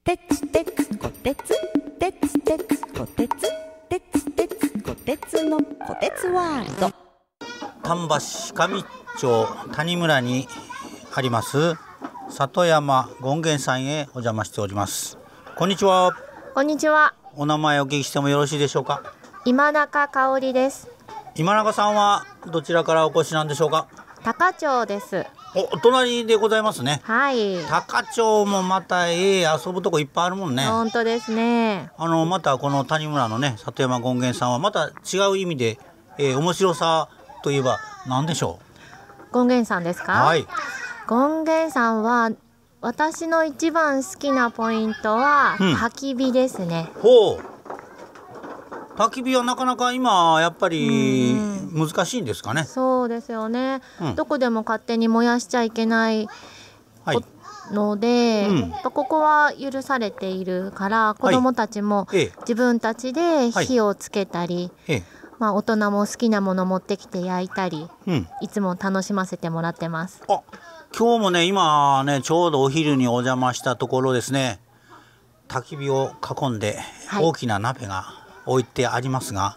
てつてつこてつてつてつこてつてつてつこてつのこてつワールド。 丹波市上町谷村にあります里山権現さんへお邪魔しております。こんにちは。 こんにちは。 お名前お聞きしてもよろしいでしょうか。 今中香織です。 今中さんはどちらからお越しなんでしょうか。 高町です。 お隣でございますね。 はい。 高町もまた遊ぶとこいっぱいあるもんね。 本当ですね。 またこの谷村のね里山権現さんはまた違う意味で、面白さといえば何でしょう。権現さんですか。 はい。 権現さんは私の一番好きなポイントは、焚き火ですね。 ほう。焚き火はなかなか今やっぱり難しいんですかね。 そうですよね、どこでも勝手に燃やしちゃいけないので、ここは許されているから子どもたちも自分たちで火をつけたり、大人も好きなもの持ってきて焼いたり、いつも楽しませてもらってます。 今日もね今ねちょうどお昼にお邪魔したところですね、焚き火を囲んで大きな鍋が置いてありますが、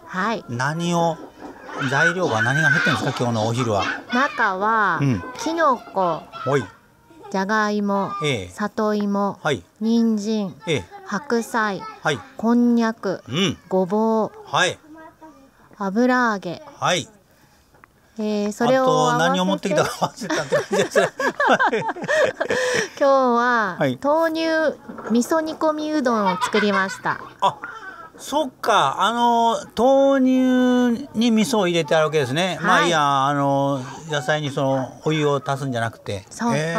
材料が何が入ってるんですか今日のお昼は。 中は、きのこ、じゃがいも、里芋、人参、白菜、こんにゃく、ごぼう、油揚げ、それをあと何を持ってきたか忘れたって感じですね。 今日は、豆乳味噌煮込みうどんを作りました。 そっか、豆乳に味噌を入れてあるわけですね。野菜にそのお湯を足すんじゃなくて。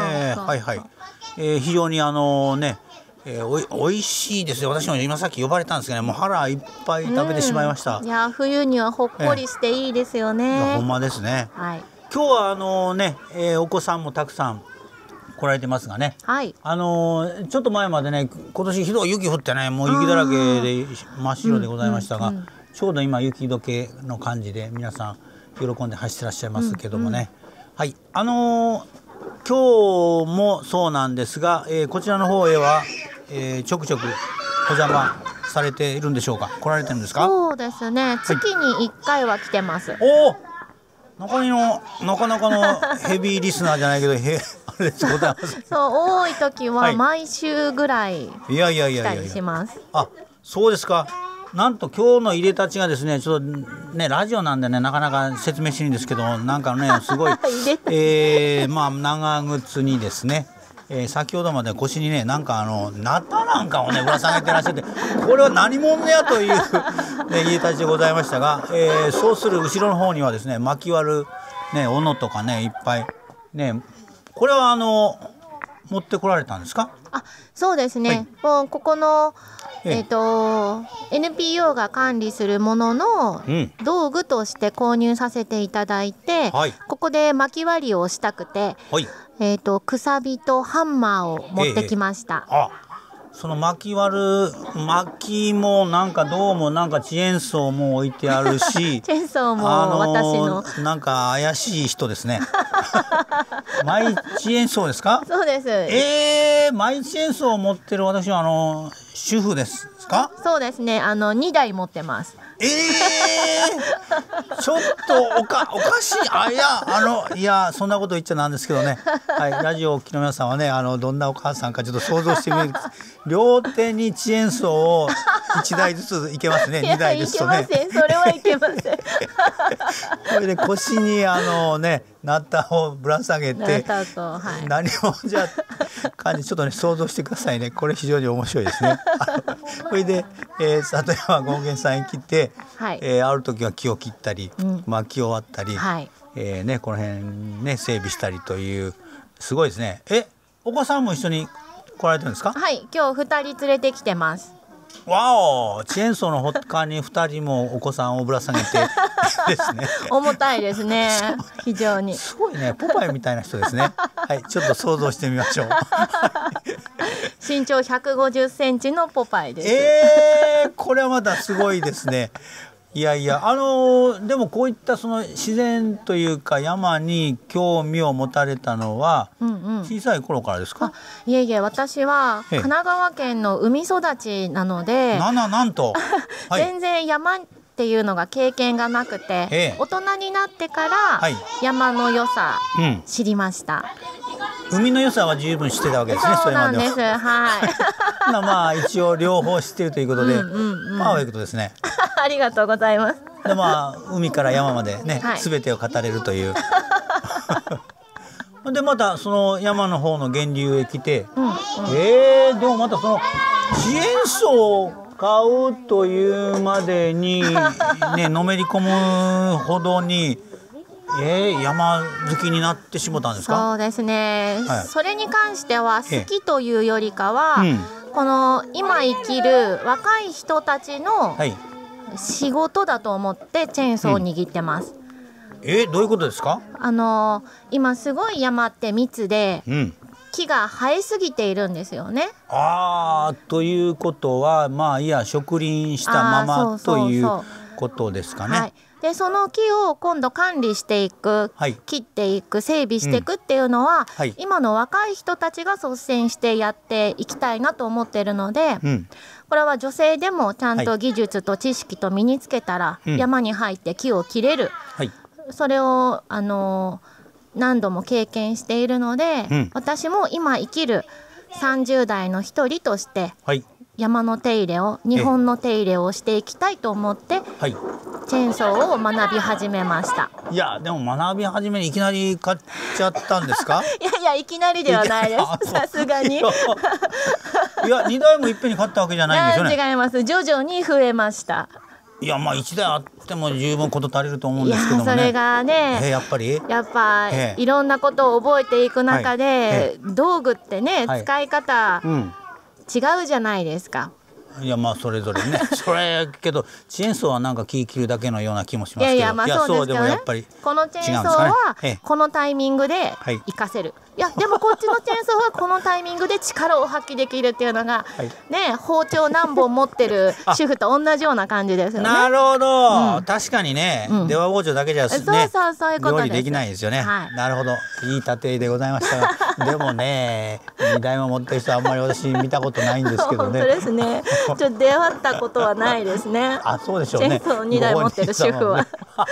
非常においしいですよ。私も今さっき呼ばれたんですけどね、もう腹いっぱい食べてしまいました。 いや冬にはほっこりしていいですよね。 ほんまですね。今日はお子さんもたくさん来られてますがね、ちょっと前までね今年ひどい雪降ってねもう雪だらけで真っ白でございましたが、ちょうど今雪解けの感じで皆さん喜んで走ってらっしゃいますけどもね、今日もそうなんですが、こちらの方へは、ちょくちょくお邪魔されているんでしょうか。来られてるんですか。 そうですね、月に1回は来てます。 なかなかのヘビーリスナーじゃないけどあれですございます。 そう多い時は毎週ぐらい来たりします。 そうですか。なんと今日の入れたちがですね、ちょっとねラジオなんでねなかなか説明しにんですけど、なんかねすごい長靴にですね、先ほどまで腰にねなんかナタなんかをねぶら下げてらっしゃって、これは何者やという入れたちでございましたが、そうする後ろの方にはですね巻き割るね斧とかねいっぱいね、これは持ってこられたんですか。 そうですね、もうここのNPO が管理するものの道具として購入させていただいて、ここで巻き割りをしたくて、くさびとハンマーを持ってきました。 その巻きもなんかどうもなんかチェーンソーも置いてあるしチェーンソーも私のなんか怪しい人ですね。マイチェーンソーですか。 そうです。 マイチェーンソーを持ってる私は主婦ですか。 そうですね、2台持ってます。 ちょっとおかしい。いやそんなこと言っちゃなんですけどね、ラジオをお聞きの皆さんはねどんなお母さんかちょっと想像してみる。両手にチェーンソーを1台ずついけますね。2台ですとね。 いけません、それはいけません。 これで腰にナッタをぶら下げて何をじゃあ感じちょっとね想像してくださいね。これ非常に面白いですね。これで、里山権現さんに来て、ある時は木を切ったり、薪を割ったり、この辺ね整備したりというすごいですね。お子さんも一緒に来られてるんですか。 今日2人連れてきてます。 わお、チェーンソーの他に2人もお子さんをぶら下げてですね。 重たいですね。非常にすごいね、ポパイみたいな人ですね。ちょっと想像してみましょう。 身長150センチのポパイです。 これはまたすごいですね。 いやいやでもこういったその自然というか山に興味を持たれたのは小さい頃からですか？ いえいえ、私は神奈川県の海育ちなのでなんと、 はい、全然山っていうのが経験がなくて、大人になってから山の良さ知りました。 海の良さは十分知ってたわけですね。 そうなんです。はい。 まあ一応両方知ってるということで、まあいいことですね。 ありがとうございます。 でまあ海から山までね、すべてを語れるという。でまたその山の方の源流へ来て、でもまたそのチェーンソーを買うというまでにねのめり込むほどに。山好きになってしもたんですか？ そうですね、それに関しては好きというよりかは、この今生きる若い人たちの仕事だと思ってチェーンソーを握ってます。 どういうことですか？ 今すごい山って密で、木が生えすぎているんですよね。 ということはまあいや植林したままということですかね。 でその木を今度管理していく、切っていく、整備していくっていうのは、今の若い人たちが率先してやっていきたいなと思っているので、これは女性でもちゃんと技術と知識と身につけたら、山に入って木を切れる、それを何度も経験しているので、私も今生きる30代の一人として、山の手入れを、日本の手入れをしていきたいと思って、チェーンソーを学び始めました。 いやでも学び始めにいきなり買っちゃったんですか？ いやいきなりではないです。さすがに。いや 2台もいっぺんに買ったわけじゃないんですよね。 違います。徐々に増えました。 いやまあ1台あっても十分こと足りると思うんですけどもね。 それがね、 やっぱいろんなことを覚えていく中で、道具ってね、使い方違うじゃないですか。 いやまあそれぞれねそれけどチェーンソーはなんか気切るだけのような気もしますけど、いやそうでもやっぱりこのチェーンソーはこのタイミングで活かせる、いやでもこっちのチェーンソーはこのタイミングで力を発揮できるっていうのが、ね、包丁何本持ってる主婦と同じような感じですよね。 なるほど、確かにね、電話包丁だけじゃね料理できないですよね。なるほど、いい例えでございましたがでもね2台も持ってる人はあんまり私見たことないんですけどね。 本当ですね。ちょっと出会ったことはないですね。 そうでしょうね。 チェーンソー2台持ってる主婦は。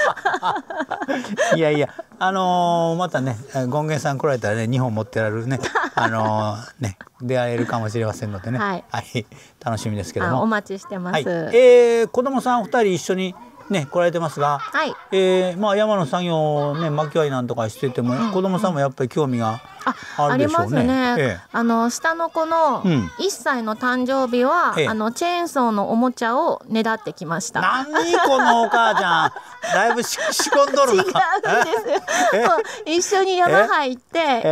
いやいやまたね権現さん来られたらね2本持ってられるね出会えるかもしれませんのでね、楽しみですけどもお待ちしてます。 子供さん2人一緒にね来られてますが、まあ山の作業をね薪割りなんとかしてても、子供さんもやっぱり興味があるでしょうね。 ありますね。下の子の1歳の誕生日は、チェーンソーのおもちゃをねだってきました。 何このお母ちゃんだいぶ仕込んどるな。違うんです一緒に山入って、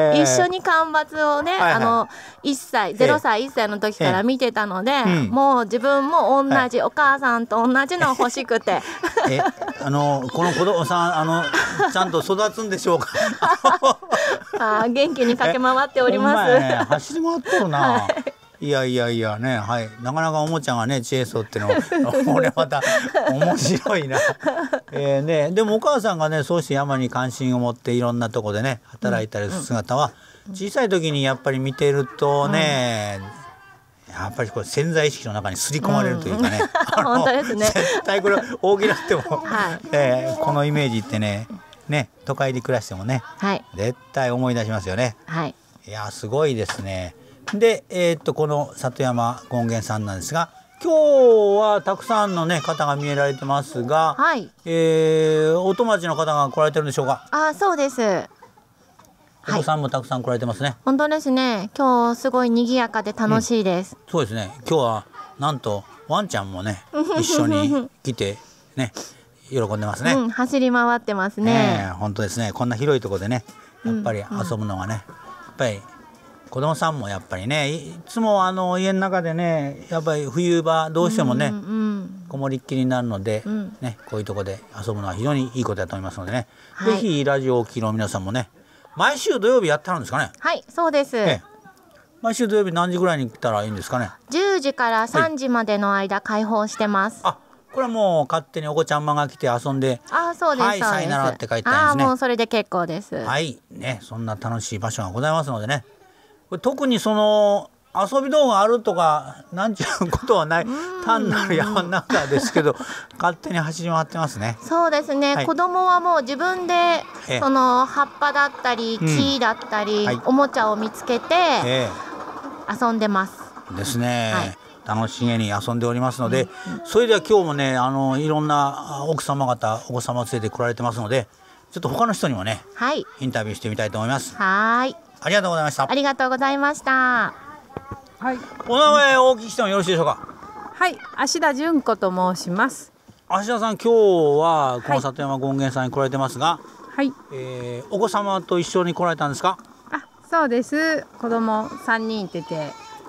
一緒に間伐をね、0歳1歳の時から見てたので、もう自分も同じ、お母さんと同じの欲しくてこの子供さんちゃんと育つんでしょうか？ 元気に駆け回っております。 走り回ってるな。いやね、なかなかおもちゃがねチェーンソーっていうのこれまた面白いな。でもお母さんがねそうして山に関心を持っていろんなとこでね働いたりする姿は、小さい時にやっぱり見てるとね、やっぱりこれ潜在意識の中に刷り込まれるというかね、 本当ですね。 絶対これ大きなっても、このイメージってね都会で暮らしてもね、絶対思い出しますよね。いやすごいですね。でこの里山権現さんなんですが、今日はたくさんのね方が見えられてますが、お友達の方が来られてるんでしょうか？ そうです。 お子さんもたくさん来られてますね。 本当ですね。今日すごい賑やかで楽しいです。 そうですね。今日はなんとワンちゃんもね一緒に来てね喜んでますね。 走り回ってますね。 本当ですね。こんな広いところでねやっぱり遊ぶのがね、やっぱり子供さんもやっぱりねいつも家の中でねやっぱり冬場どうしてもね、こもりっきりになるので、こういうところで遊ぶのは非常にいいことだと思いますのでね、ぜひラジオをお聞きの皆さんもね毎週土曜日やってはるんですかね？ そうです。 毎週土曜日何時ぐらいに来たらいいんですかね？ 10時から3時までの間開放してます。 これはもう勝手にお子ちゃまが来て遊んで、 そうです。 はい、さよならって書いてあるんですね。 もうそれで結構です。 はいね、そんな楽しい場所がございますのでね。これ特にその遊び道具あるとかなんちゅうことはない、単なる山の中ですけど勝手に走り回ってますね。 そうですね、子供はもう自分でその葉っぱだったり木だったり、おもちゃを見つけて遊んでますですね。楽しげに遊んでおりますので、それでは今日もねいろんな奥様方お子様連れて来られてますので、ちょっと他の人にもね、インタビューしてみたいと思います。 はい、 ありがとうございました。 ありがとうございました。 はい、 お名前をお聞きしてもよろしいでしょうか。 はい、芦田純子と申します。 芦田さん、今日はこの里山権現さんに来られてますが、 はい、 お子様と一緒に来られたんですか。 そうです。子供3人いてて。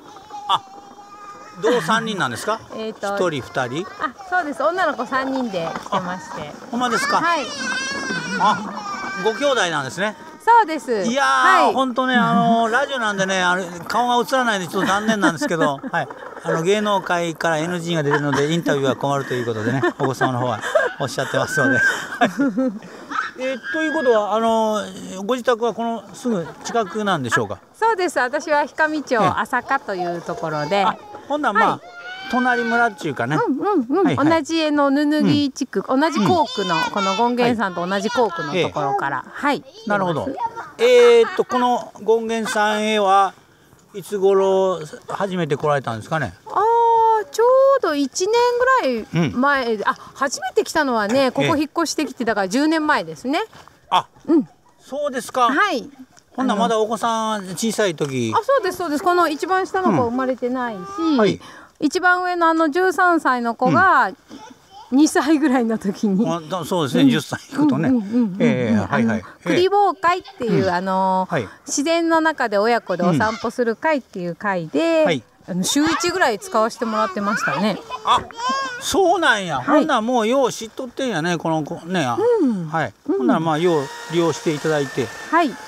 どう3人なんですか。1人2人。 そうです。女の子3人で来てまして。 ほんまですか。 はい。 ご兄弟なんですね。 そうです。 いやー、本当ね、ラジオなんでね、顔が映らないんでちょっと残念なんですけど、はい、芸能界から NG が出るのでインタビューは困るということでね、お子様の方はおっしゃってますので。ということはご自宅はこのすぐ近くなんでしょうか。 そうです。私は氷上町朝霞というところで。 ほんなら隣村っていうかね、 同じ布木地区、同じ校区のこの権現さんと同じ校区のところから、 なるほど。この権現さんへはいつ頃初めて来られたんですかね。 ちょうど1年ぐらい前、初めて来たのはね、ここ引っ越してきてだから10年前ですね。 そうですか。 はい。 ほんならまだお子さん小さい時。 そうですそうです。この一番下の子は生まれてないし、一番上の13歳の子が2歳ぐらいの時に、 そうですね、10歳いくとね、 クリボー会っていう自然の中で親子でお散歩する会っていう会で、週1ぐらい使わせてもらってましたね。 そうなんや。ほんならもうよう知っとってんやね、この子ね。ほんならよう利用していただいて、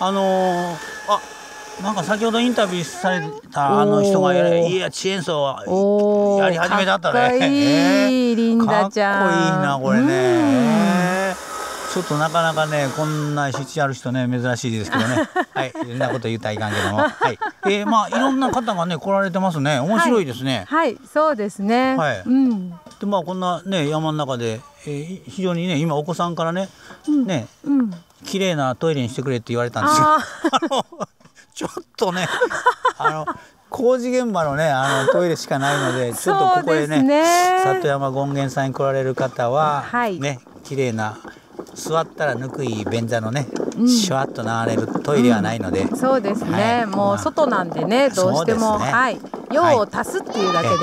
なんか先ほどインタビューされた人が遅延奏やり始めたったね。 かっこいいリンダちゃん。 かっこいいなこれね。ちょっとなかなかねこんな質ある人ね珍しいですけどね。そんなこと言ったらいかんけども。いろんな方がね来られてますね。面白いですね。 そうですね。 でこんなね山の中で非常にね今お子さんからね綺麗なトイレにしてくれって言われたんですよ。ちょっとね工事現場のねトイレしかないので、ちょっとここへね里山権現さんに来られる方はね綺麗な座ったらぬくい便座のねシュワッと流れるトイレはないので、 そうですね、もう外なんでねどうしても用を足すっていうだけで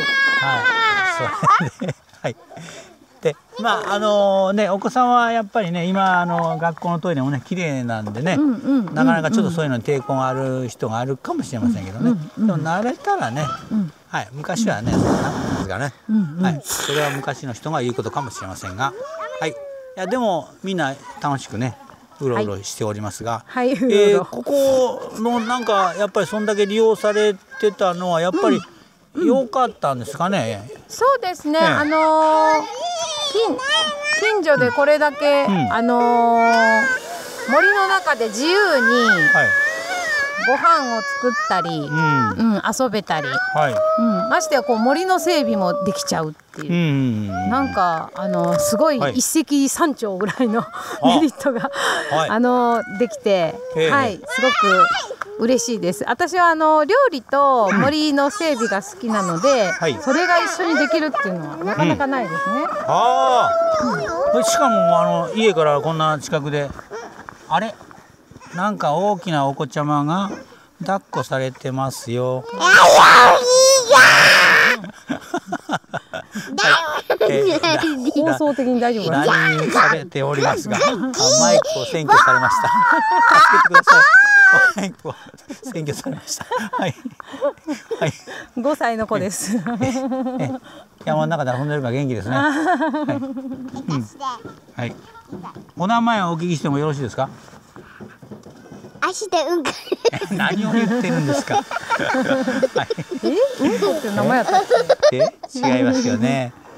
でお子さんはやっぱりね今学校のトイレもね綺麗なんでね、なかなかちょっとそういうのに抵抗がある人があるかもしれませんけどね、でも慣れたらね、昔はねそんななんですがね、それは昔の人が言うことかもしれませんが、いやでもみんな楽しくねうろうろしておりますが、ここのなんかやっぱりそんだけ利用されてたのはやっぱり良かったんですかね。 そうですね、近所でこれだけ、森の中で自由にご飯を作ったり、遊べたり、ましてや森の整備もできちゃうっていう、なんかすごい一石三鳥ぐらいのメリットができて、すごく嬉しいです。私は料理と森の整備が好きなので、それが一緒にできるっていうのはなかなかないですね。 しかも家からこんな近くでなんか大きなお子ちゃまが抱っこされてますよ。 放送的に大丈夫かな。 何されておりますが、マイクを占拠されました。助けてください。マイクを占拠されました。 5歳の子です。 山の中で遊んでるから元気ですね。お名前をお聞きしてもよろしいですか。 足でうんこ。 何を言ってるんですか。 うんこって名前やったっけ。 違いますよね。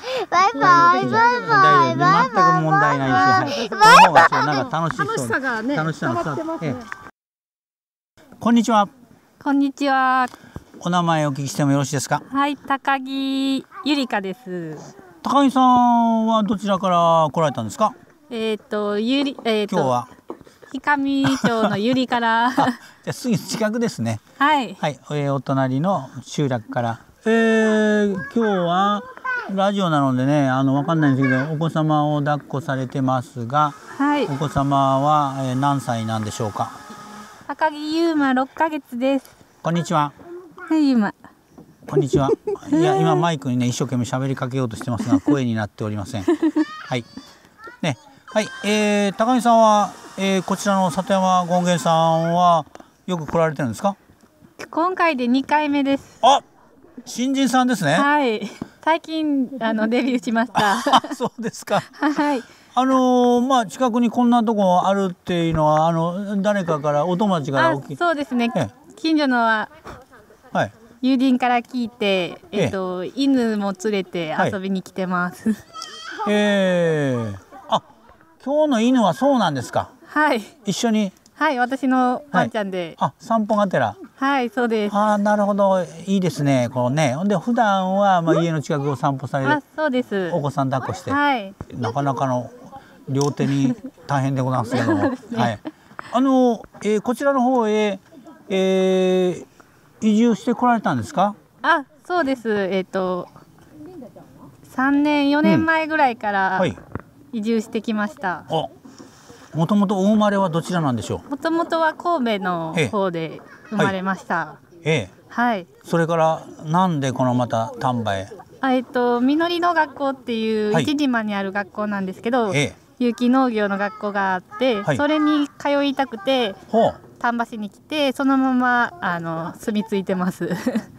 バイバイバイバイバイ。 全く問題ないし、この方がなんか楽しそう。 楽しさがね、 楽しさが伝わってますね。 こんにちは。 こんにちは。 お名前お聞きしてもよろしいですか。 はい、高木ゆりかです。 高木さんはどちらから来られたんですか。今日は氷上町のゆりからじゃあすぐ近くですね。 はい、 はい、お隣の集落から、今日はラジオなのでね、わかんないんですけど、お子様を抱っこされてますが、 はい、 お子様は、何歳なんでしょうか。 高木ゆうま6ヶ月です。 こんにちは。 はい、ゆうま。 こんにちは。いや、今マイクにね、一生懸命喋りかけようとしてますが、声になっておりません。はい。ね、はい、高木さんは、こちらの里山権現さんはよく来られてるんですか。 今回で2回目です。 あ、新人さんですね。 はい。最近デビューしました。 そうですか。 はい。 まあ近くにこんなとこあるっていうのは誰かからお友達からそうですね。近所のはい。 友人から聞いて、犬も連れて遊びに来てます。 あ、今日の犬はそうなんですか。 はい。 一緒に。 はい、私のワンちゃんで。 あ、散歩がてら。 はい、そうです。 あ、なるほど、いいですね。こうね、ほんで普段は家の近くを散歩される。 そうです。 お子さん抱っこして。 はい。 なかなかの両手に大変でございますけども。はい。こちらの方へ、移住してこられたんですか。 あ、そうです。3年4年前ぐらいから移住してきました。 もともとお生まれはどちらなんでしょう。 もともとは神戸の方で生まれました。はい。 それからなんでこのまた丹波へ。 みのりの学校っていう市島にある学校なんですけど、有機農業の学校があって、それに通いたくて丹波市に来て、そのまま住み着いてます。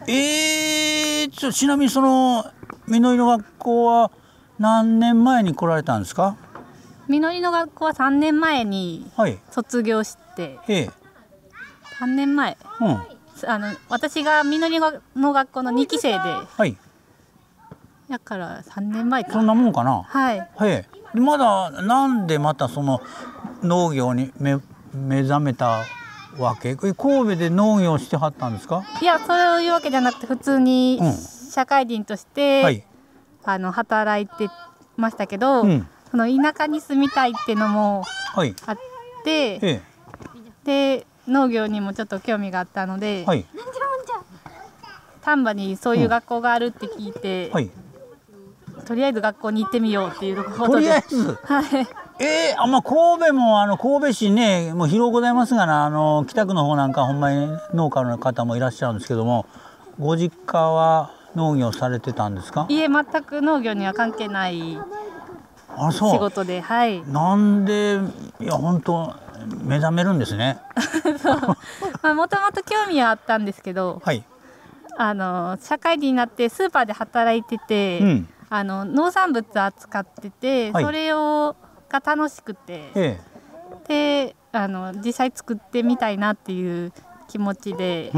ちなみにそのみのりの学校は何年前に来られたんですか。 みのりの学校は3年前に卒業して、3年前、私がみのりの学校の2期生で、だから3年前か。 そんなもんかな。 はい。 まだなんでまたその農業に目覚めたわけ。神戸で農業してはったんですか。 いや、そういうわけじゃなくて、普通に社会人として、働いてましたけど、その田舎に住みたいっていうのもあって、で農業にもちょっと興味があったので、丹波にそういう学校があるって聞いて、とりあえず学校に行ってみようっていうことで。 とりあえず。神戸も神戸市ね、もう広ございますがな、北区の方なんかほんまに農家の方もいらっしゃるんですけども、ご実家は農業されてたんですか。 いえ、全く農業には関係ない仕事で。 なんで、いや本当目覚めるんですね。 もともと興味はあったんですけど、社会人になってスーパーで働いてて、農産物扱ってて、それが楽しくて、で実際作ってみたいなっていう気持ちで。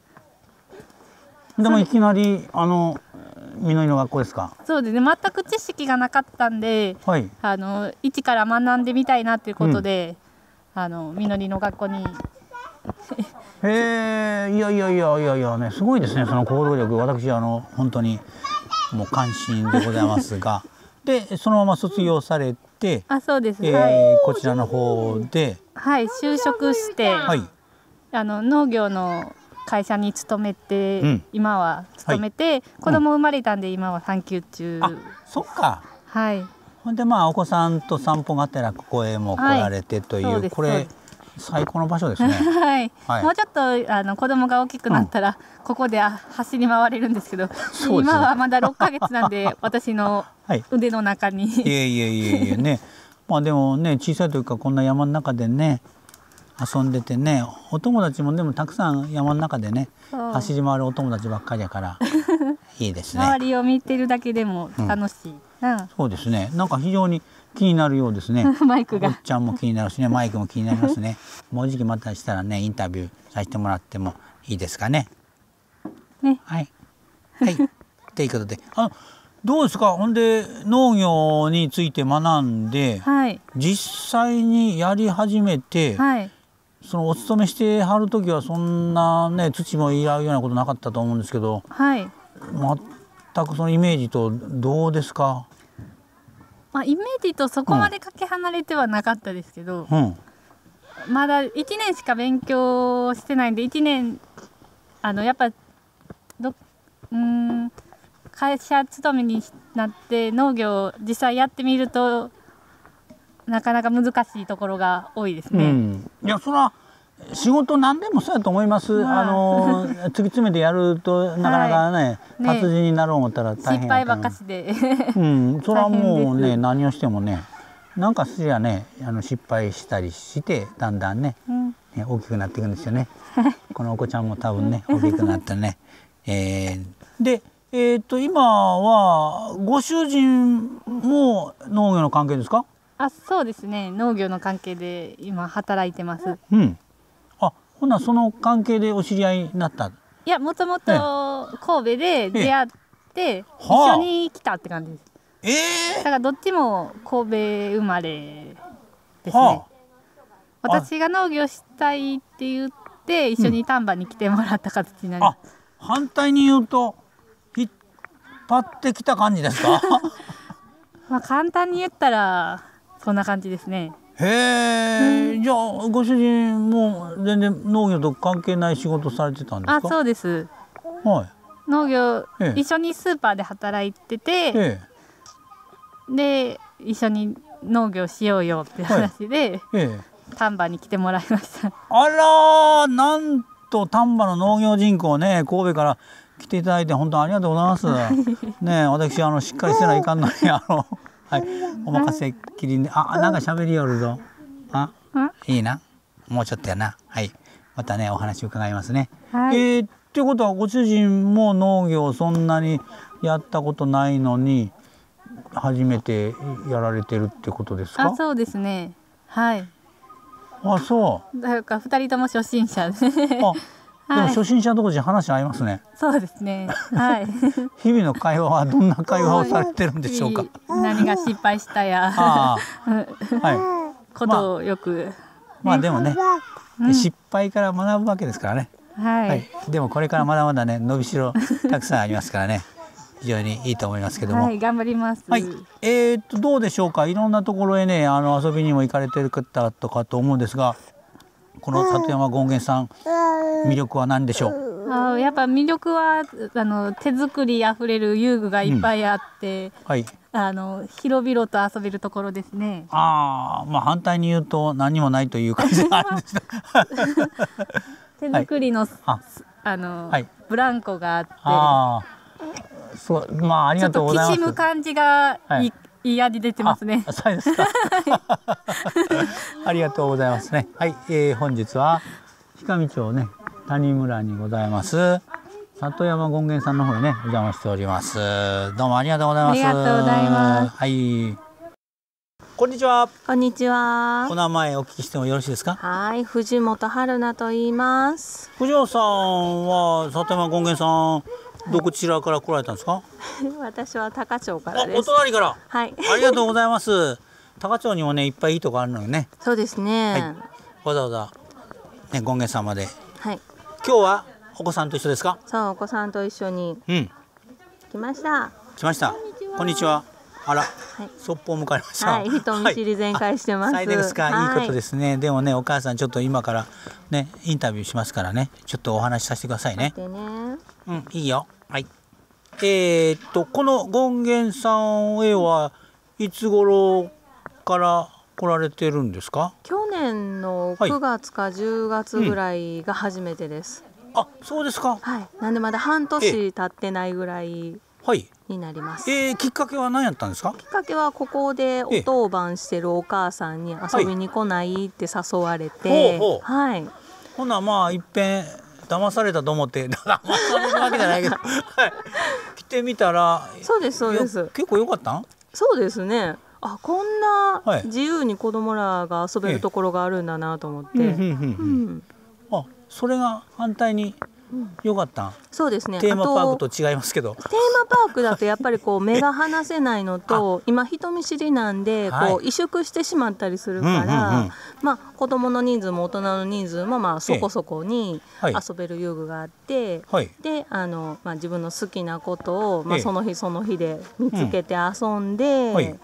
でもいきなりみのりの学校ですか。 そうですね、全く知識がなかったんで、一から学んでみたいなっていうことで、みのりの学校に。 いやね、すごいですね、その行動力。私本当にもう感心でございますが、でそのまま卒業されて、 そうです。 こちらの方で、 就職して、農業の会社に勤めて、今は勤めて、子供生まれたんで今は産休中。 そっか。 ほんでお子さんと散歩がてらここへも来られてという、これ最高の場所ですね。 はい。もうちょっと子供が大きくなったら、ここで走り回れるんですけど、今はまだ6ヶ月なんで私の腕の中に。 いえね。でもね、小さい時からこんな山の中でね遊んでてね、お友達もでもたくさん山の中でね走り回るお友達ばっかりやからいいですね。 周りを見てるだけでも楽しいな。 そうですね。なんか非常に気になるようですね。 マイクが。 おっちゃんも気になるしね、マイクも気になりますね。もうじきまたしたらね、インタビューさせてもらってもいいですかね。 ね。 はい。ということで、どうですか。ほんで農業について学んで、実際にやり始めて、そのお勤めしてはる時はそんなね土もいらうようなことなかったと思うんですけど、全くそのイメージとどうですか。 イメージとそこまでかけ離れてはなかったですけど、まだ1年しか勉強してないんで、1年やっぱ会社勤めになって農業を実際やってみるとなかなか難しいところが多いですね。 いや、そら仕事何でもそうやと思います。突き詰めてやるとなかなかね、達人になろう思ったら大変。 失敗ばっかしで。 それはもうね、何をしてもね、なんかすりゃね、失敗したりしてだんだんね、大きくなっていくんですよね。このお子ちゃんも多分ね、大きくなってね。で、今はご主人も農業の関係ですか？ そうですね。農業の関係で今働いてます。 ほなその関係でお知り合いになった？いや、もともと神戸で出会って一緒に来たって感じです。だからどっちも神戸生まれですね。私が農業したいって言って一緒に丹波に来てもらった形になります。 反対に言うと引っ張ってきた感じですか？ 簡単に言ったらそんな感じですね。 じゃあご主人も全然農業と関係ない仕事されてたんですか？ そうです。農業、一緒にスーパーで働いてて、で一緒に農業しようよって話で、丹波に来てもらいました。 なんと丹波の農業人口ね、神戸から来ていただいて本当にありがとうございます。ね、私しっかりせないかんのにお任せきりで、なんか喋りよるぞ。いいな。もうちょっとやな。またねお話伺いますね。っていうことはご主人も農業そんなにやったことないのに初めてやられてるってことですか？ そうですね。 そう。 だから2人とも初心者で。 でも初心者同士話合いますね。 そうですね。 日々の会話はどんな会話をされてるんでしょうか。 何が失敗したや。ことをよく。 でもね、失敗から学ぶわけですからね。でもこれからまだまだね伸びしろたくさんありますからね。非常にいいと思いますけども。 頑張ります。 どうでしょうか。いろんなところへね遊びにも行かれてる方とかと思うんですが、この里山権現さん魅力は何でしょう？ やっぱ魅力は手作りあふれる遊具がいっぱいあって、広々と遊べるところですね。 反対に言うと何もないという感じがあるんです。 手作りの、ブランコがあって、 ありがとうございます。 ちょっときしむ感じがいい味出てますね。 そうですか。ありがとうございますね。本日は氷上町ね谷村にございます里山権現さんの方にねお邪魔しております。どうもありがとうございます。 ありがとうございます。 こんにちは。 こんにちは。 お名前お聞きしてもよろしいですか？ 藤本春菜と言います。 藤本さんは里山権現さんどちらから来られたんですか？ 私は高町からです。 お隣から。ありがとうございます。高町にもねいっぱいいいとこあるのよね。 そうですね。 わざわざね権現さんまで。今日はお子さんと一緒ですか？ そう、お子さんと一緒に来ました。 こんにちは。そっぽを向かれました。 人見知り全開してます。 最低ですか。いいことですね。でもねお母さんちょっと今からねインタビューしますからね、ちょっとお話しさせてくださいね。いいよ。この権現さんへはいつ頃から来られてるんですか？ 去年の9月か10月ぐらいが初めてです。 あ、そうですか。 はい。なんでまだ半年経ってないぐらいになります。 きっかけは何やったんですか？ きっかけはここでお当番してるお母さんに遊びに来ないって誘われて、はい。 ほなまあいっぺん騙されたと思って騙されるわけじゃないけど、はい、来てみたら、 そうですそうです。 結構良かったん？ そうですね。あ、こんな自由に子供らが遊べるところがあるんだなと思って。 あ、それが反対に良かった。 そうですね。 テーマパークと違いますけど。 テーマパークだとやっぱりこう目が離せないのと、今人見知りなんでこう萎縮してしまったりするから、まあ子供の人数も大人の人数もまあそこそこに遊べる遊具があって、でまあ自分の好きなことをまあその日その日で見つけて遊んでね、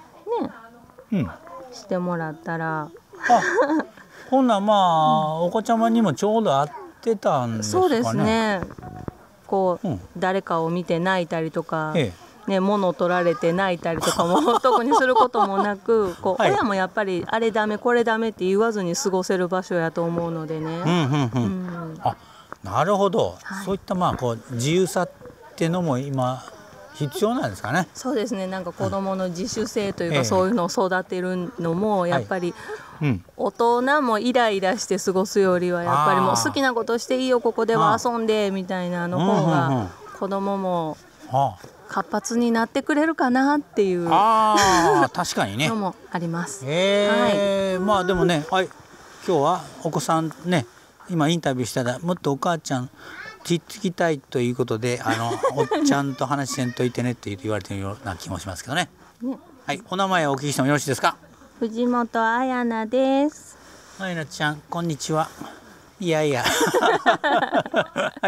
してもらったら。 ほんなまあお子ちゃまにもちょうど合ってたんですかね。 そうですね。こう、誰かを見て泣いたりとか、ね、物を取られて泣いたりとかも特にすることもなく、こう、親もやっぱりあれダメこれダメって言わずに過ごせる場所やと思うのでね。 あ、なるほど。そういったまあこう自由さっていうのも今必要なんですかね。 そうですね。なんか子供の自主性というか、そういうのを育てるのもやっぱり、大人もイライラして過ごすよりはやっぱりもう好きなことしていいよここでは遊んでみたいなの方が子供も活発になってくれるかなっていう確かにねのもあります。 まあでもね、今日はお子さんね、今インタビューしたらもっとお母ちゃんひっつきたいということでおっちゃんと話せんといてねって言われてるような気もしますけどね。はい、お名前をお聞きしてもよろしいですか？ 藤本彩奈です。 彩奈ちゃん、こんにちは。いやいやはい、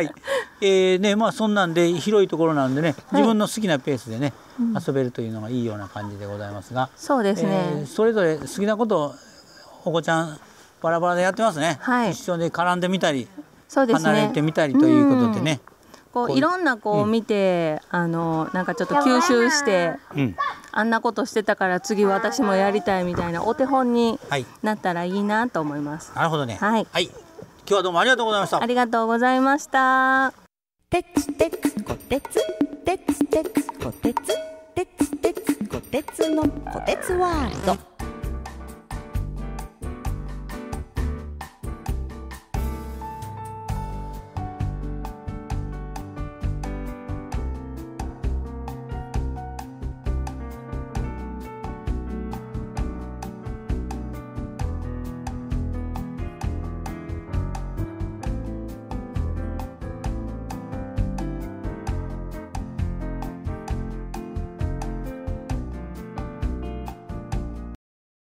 ね、まあそんなんで広いところなんでね、自分の好きなペースでね、遊べるというのがいいような感じでございますが、 そうですね、 それぞれ好きなことをお子ちゃんバラバラでやってますね。一緒で絡んでみたり、離れてみたりということでね、 こういろんな子を見て、なんかちょっと吸収して、あんなことしてたから次私もやりたいみたいなお手本になったらいいなと思います。 なるほどね。はい。今日はどうもありがとうございました。 ありがとうございました。 てつてつこてつ、てつてつこてつ、てつてつこてつのこてつワールド。